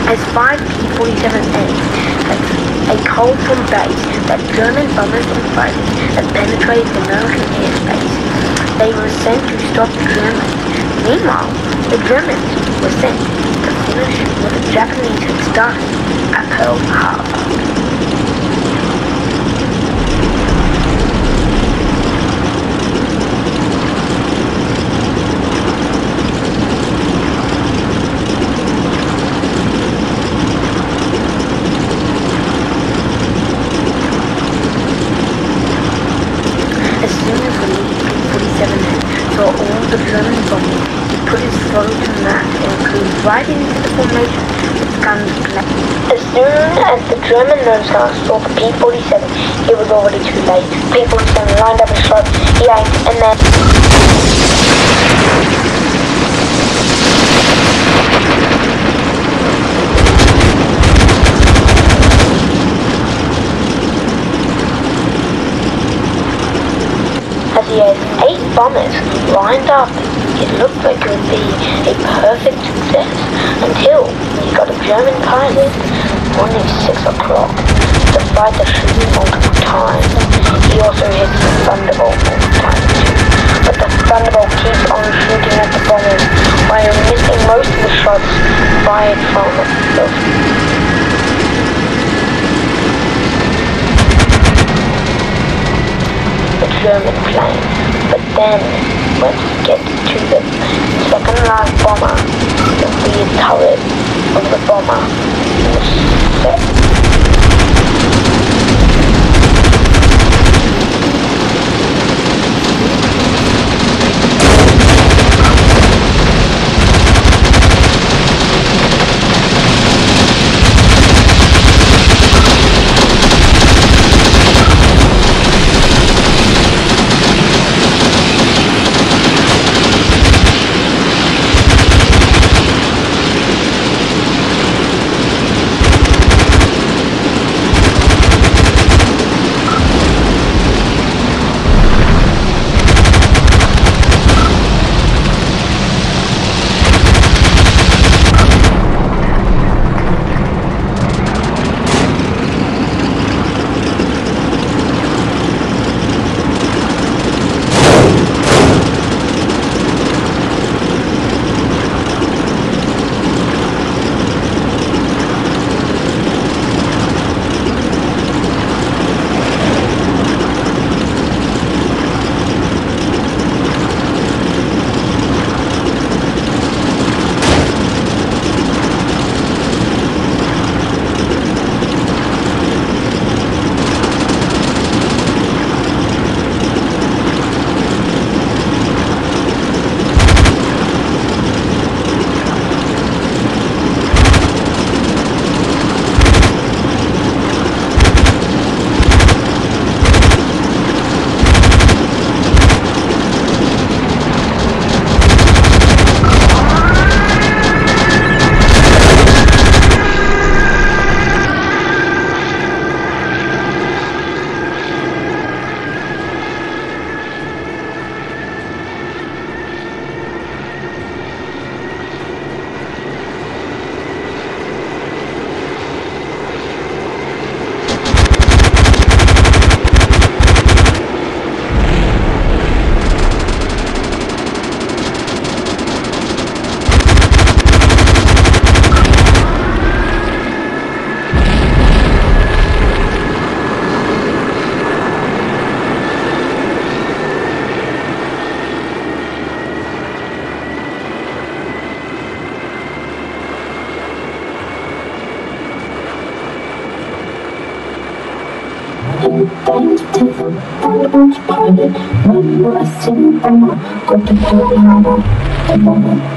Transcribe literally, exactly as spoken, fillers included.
As five P forty-sevens entered a cold-from base that German bombers and fighters had penetrated American airspace, they were sent to stop the Germans. Meanwhile, the Germans were sent to finish what the Japanese had started at Pearl Harbor. As soon as the P forty-seven saw all the German bombers, he put his throttle to max and flew right into the formation with guns blazing. As soon as the German noseguard saw the P forty-seven, it was already too late. P forty-seven lined up his shot, he aimed, and then... As he had eight bombers lined up, it looked like it would be a perfect success until he got a German pilot morning six o'clock to fight the shooting multiple times. He also hits the Thunderbolt multiple times too, but the Thunderbolt keeps on shooting at the bombers while missing most of the shots fired from the German plane. But then, when he gets to the second last bomber, the rear turret of the bomber was set. One more, a single more, go to Pearl Harbor, the moment.